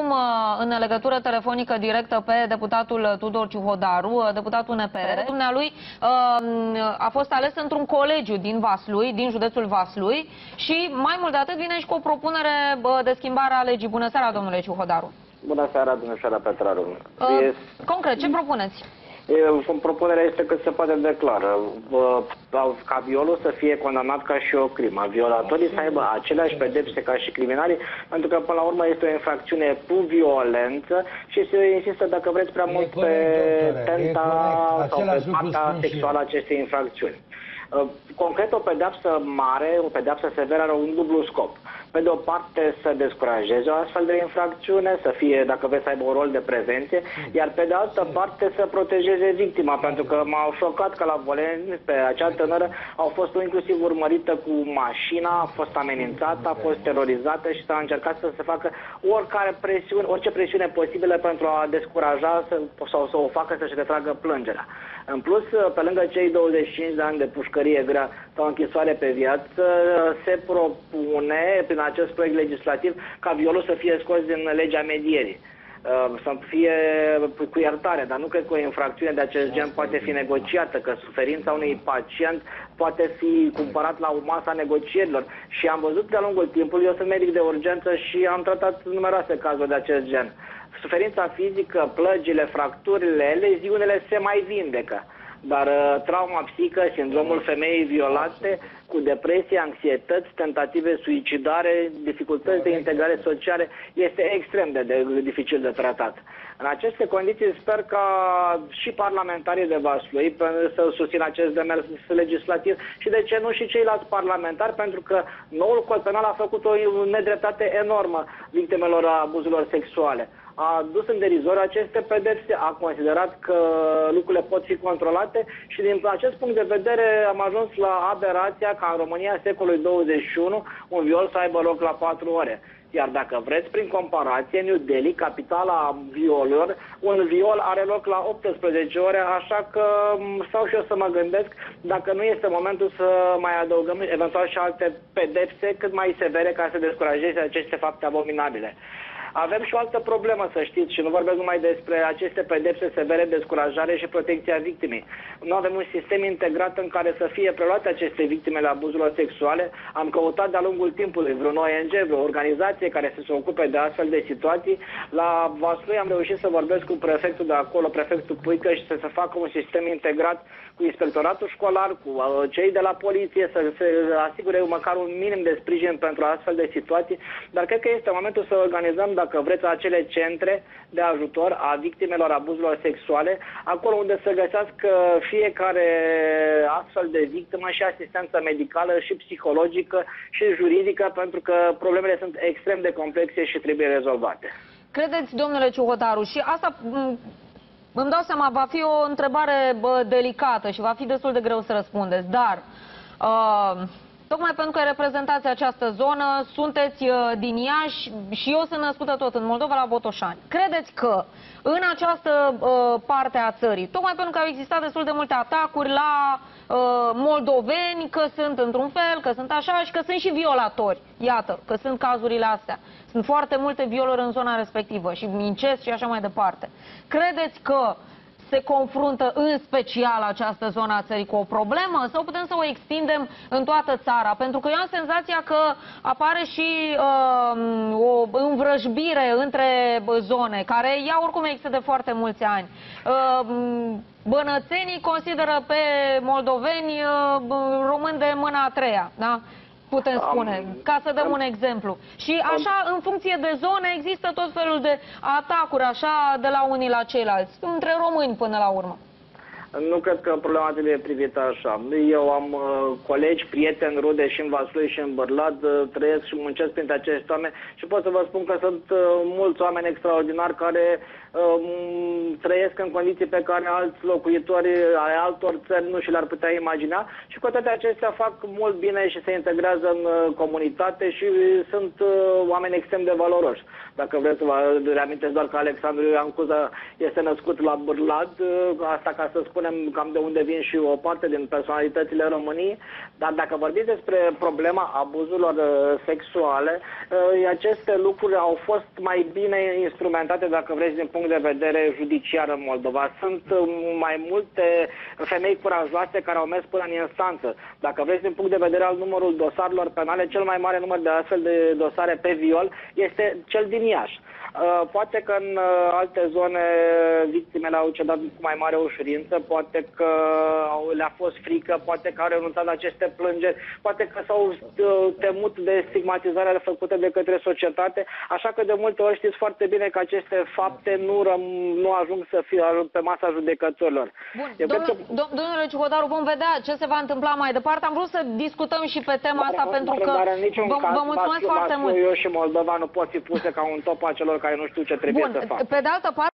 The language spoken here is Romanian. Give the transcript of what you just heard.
În legătură telefonică directă pe deputatul Tudor Ciuhodaru, deputatul NPR. Dumnealui a fost ales într-un colegiu din Vaslui, din județul Vaslui, și mai mult de atât vine și cu o propunere de schimbare a legii. Bună seara, domnule Ciuhodaru. Bună seara, domnișoara Petraru. Concret, ce propuneți? Propunerea este că se poate declara ca violul să fie condamnat ca și o crimă. Violatorii să aibă aceleași pedepse ca și criminalii, pentru că până la urmă este o infracțiune cu violență și se insistă, dacă vreți, prea mult pe tenta sau pe partea sexuală a acestei infracțiuni. Concret, o pedeapsă mare, o pedeapsă severă are un dublu scop. Pe de o parte să descurajeze o astfel de infracțiune, să fie, dacă vreți, să aibă un rol de prevenție, iar pe de altă parte să protejeze victima, pentru că m-au șocat că la Voleni, pe acea tânără, au fost inclusiv urmărită cu mașina, a fost amenințată, a fost terorizată și s-a încercat să se facă oricare presiune, orice presiune posibilă pentru a descuraja sau să o facă să-și retragă plângerea. În plus, pe lângă cei 25 de ani de pușcărie grea sau închisoare pe viață, se propune, prin acest proiect legislativ, ca violul să fie scos din legea medierii. Să fie cu iertare, dar nu cred că o infracțiune de acest gen poate fi negociată, că suferința unui pacient poate fi cumpărat la masa negocierilor. Și am văzut de-a lungul timpului, eu sunt medic de urgență și am tratat numeroase cazuri de acest gen. Suferința fizică, plăgile, fracturile, leziunile se mai vindecă. Dar trauma psihică, sindromul femeii violate, cu depresie, anxietăți, tentative suicidare, dificultăți de integrare sociale, este extrem de dificil de tratat. În aceste condiții sper ca și parlamentarii de Vaslui să susțină acest demers legislativ și de ce nu și ceilalți parlamentari, pentru că noul cod penal a făcut o nedreptate enormă victimelor abuzurilor sexuale. A dus în derizor aceste pedepse, a considerat că lucrurile pot fi controlate și din acest punct de vedere am ajuns la aberația ca în România secolului 21 un viol să aibă loc la 4 ore. Iar dacă vreți, prin comparație, New Delhi, capitala violurilor, un viol are loc la 18 ore, așa că stau și eu să mă gândesc dacă nu este momentul să mai adăugăm eventual și alte pedepse cât mai severe ca să descurajeze aceste fapte abominabile. Avem și o altă problemă, să știți, și nu vorbesc numai despre aceste pedepse severe, descurajare și protecția victimei. Nu avem un sistem integrat în care să fie preluate aceste victimele abuzurilor sexuale. Am căutat de-a lungul timpului vreun ONG, vreo organizație care să se ocupe de astfel de situații. La Vaslui am reușit să vorbesc cu prefectul de acolo, prefectul Puică, și să se facă un sistem integrat cu inspectoratul școlar, cu cei de la poliție, să se asigure măcar un minim de sprijin pentru astfel de situații. Dar cred că este momentul să organizăm, dacă vreți, acele centre de ajutor a victimelor abuzurilor sexuale, acolo unde să găsească fiecare astfel de victimă și asistență medicală și psihologică și juridică, pentru că problemele sunt extrem de complexe și trebuie rezolvate. Credeți, domnule Ciuhodaru, și asta îmi dau seama, va fi o întrebare delicată și va fi destul de greu să răspundeți, dar tocmai pentru că reprezentați această zonă, sunteți din Iași și eu sunt născută tot în Moldova, la Botoșani. Credeți că în această parte a țării, tocmai pentru că au existat destul de multe atacuri la moldoveni, că sunt într-un fel, că sunt așa și că sunt și violatori, iată, că sunt cazurile astea. Sunt foarte multe violuri în zona respectivă și incest și așa mai departe. Credeți că se confruntă în special această zonă a țării cu o problemă sau putem să o extindem în toată țara? Pentru că eu am senzația că apare și o învrăjbire între zone, care ea oricum există de foarte mulți ani. Bănățenii consideră pe moldoveni români de mâna a treia, da? Putem spune, ca să dăm un exemplu. Și așa, în funcție de zone, există tot felul de atacuri, așa, de la unii la ceilalți, între români până la urmă. Nu cred că problema trebuie privită așa. Eu am colegi, prieteni, rude și în Vaslui și în Bârlad, trăiesc și muncesc printre acești oameni și pot să vă spun că sunt mulți oameni extraordinari care trăiesc în condiții pe care alți locuitori ai altor țări nu și le-ar putea imagina și cu toate acestea fac mult bine și se integrează în comunitate și sunt oameni extrem de valoroși. Dacă vreți să vă reamintesc doar că Alexandru Ioan Cuza este născut la Bârlad, asta ca să spun spunem cam de unde vin și o parte din personalitățile României, dar dacă vorbiți despre problema abuzurilor sexuale, aceste lucruri au fost mai bine instrumentate, dacă vreți, din punct de vedere judiciar în Moldova. Sunt mai multe femei curajoase care au mers până în instanță. Dacă vreți, din punct de vedere al numărul dosarelor penale, cel mai mare număr de astfel de dosare pe viol este cel din Iași. Poate că în alte zone victimele au cedat cu mai mare ușurință, poate că le-a fost frică, poate că au renunțat la aceste plângeri, poate că s-au temut de stigmatizarea făcută de către societate, așa că de multe ori știți foarte bine că aceste fapte nu ajung să fie pe masa judecătorilor. Bun, domnule Ciuhodaru, vom vedea ce se va întâmpla mai departe. Am vrut să discutăm și pe tema asta pentru că vă mulțumesc foarte mult. Eu și Moldova nu pot fi puse ca un top a celor care nu știu ce trebuie să facă. Pe de altă parte,